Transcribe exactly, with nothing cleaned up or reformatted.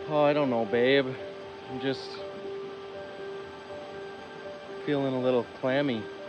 Oh, I don't know, babe. I'm just feeling a little clammy.